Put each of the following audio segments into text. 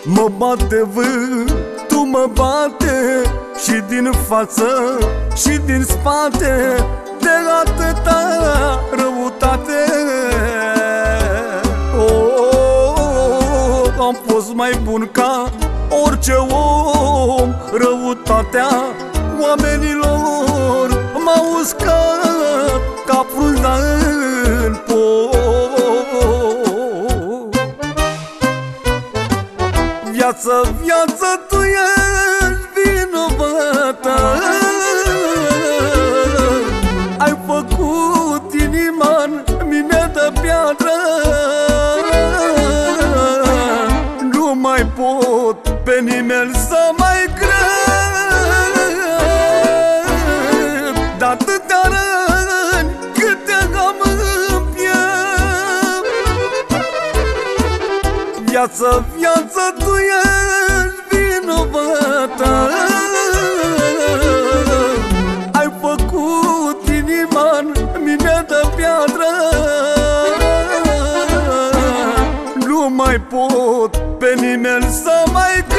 Mă bate vântul, mă bate și din față și din spate, de atâta răutate. Am fost mai bun ca orice om. Răutatea oamenilor m-a uscat ca frunza în pom. Viață, viață, tu ești vinovată. Ai făcut inima-n mine de piatră. Nu mai pot pe nimeni să mai cred, de-atâtea răni câte am în piept. Viață, viață, tu ești vinovată. Ai făcut inima-n mine de piatră. Nu mai pot pe nimeni să mai cred,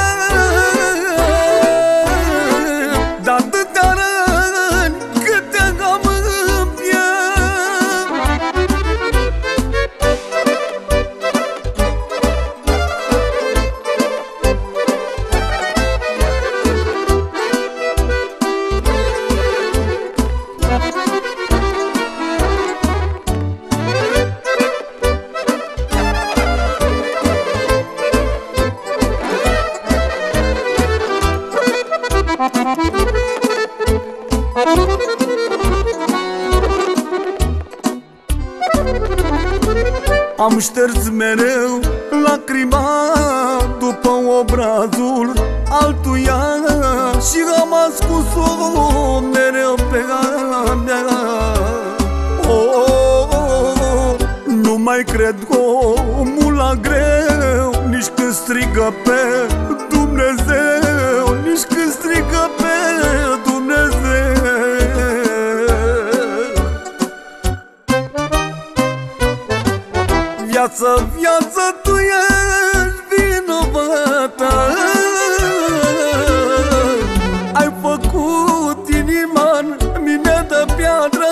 de-atâtea răni câte am în piept. Am șters mereu lacrima după obrazul altuia și am ascuns-o mereu pe a mea. Nu mai cred omul la greu, nici când strigă pe Dumnezeu, nici când strigă pe Dumnezeu. Viață, viață, tu ești vinovată. Ai făcut inima-n mine de piatră.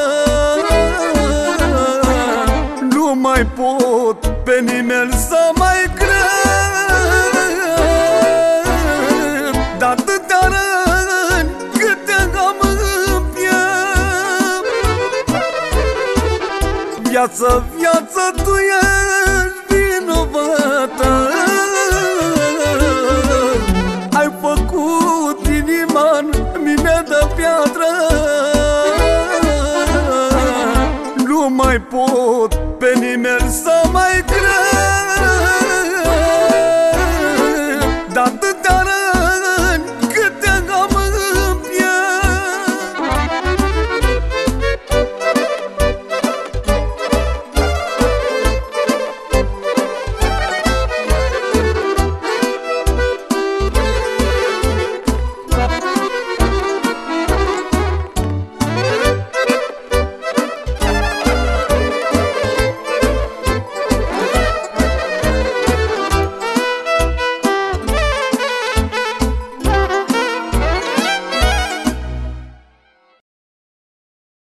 Nu mai pot pe nimeni să mai cred, de-atâtea răni câte am în piept. Viață, viață, tu ești vinovată. Ai făcut inima-n mine de piatră. Nu mai pot pe nimeni să mai cred,